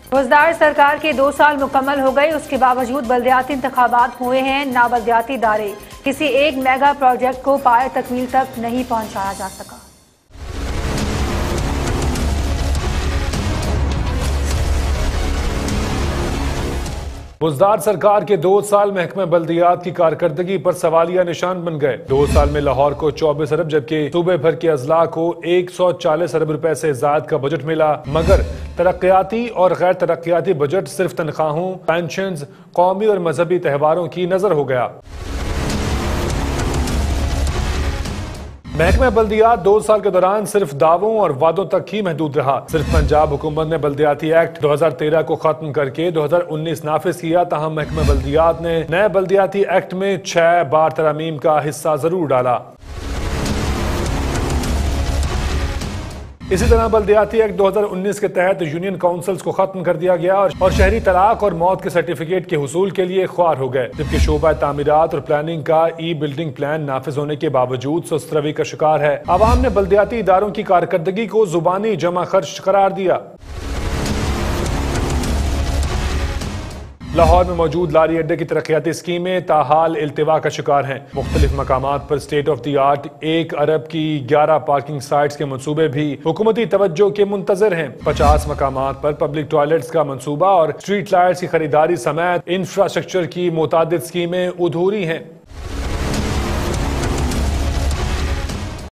بزدار سرکار کے 2 سال مکمل ہو گئے، اس کے باوجود بلدیاتی انتخابات ہوئے ہیں نہ بلدیاتی ادارے کسی ایک میگا پروجیکٹ کو پائے تکمیل تک نہیں پہنچایا جا سکا۔ بزدار سرکار کے 2 سال محکمہ بلدیات کی کارکردگی پر سوالیہ نشان بن گئے۔ 2 سال میں لاہور کو 24 ارب جبکہ صوبے بھر کے اضلاع کو 140 ارب روپے سے زائد کا بجٹ ملا، مگر ترقیاتی اور غیر ترقیاتی بجٹ صرف تنخواہوں، پینشنز، قومی اور مذہبی تہواروں کی نظر ہو گیا۔ محکمہ بلدیات 2 سال کے دوران صرف دعووں اور وعدوں تک ہی محدود رہا۔ صرف پنجاب حکومت نے بلدیاتی ایکٹ 2013 کو ختم کر کے 2019 نافذ کیا، تاہم محکمہ بلدیات نے نئے بلدیاتی ایکٹ میں 6 بار ترامیم کا حصہ ضرور ڈالا۔ اسی طرح بلدیاتی ایکٹ 2019 کے تحت یونین کونسلز کو ختم کر دیا گیا اور شہری طلاق اور موت کے سرٹیفکیٹ کے حصول کے لیے خوار ہو گئے، جبکہ شعبہ تعمیرات اور پلاننگ کا ای بلڈنگ پلان نافذ ہونے کے باوجود سست روی کا شکار ہے۔ عوام نے بلدیاتی اداروں کی کارکردگی کو زبانی جمع خرچ قرار دیا۔ لاہور میں موجود لاری اڈے کی ترقیاتی اسکیمیں تاحال التوا کا شکار ہیں۔ مختلف مقامات پر اسٹیٹ آف دی آرٹ 1 ارب کی 11 پارکنگ سائٹس کے منصوبے بھی حکومتی توجہ کے منتظر ہیں۔ 50 مقامات پر پبلک ٹوائلٹس کا منصوبہ اور اسٹریٹ لائٹس کی خریداری سمیت انفراسٹرکچر کی متعدد اسکیمیں ادھوری ہیں۔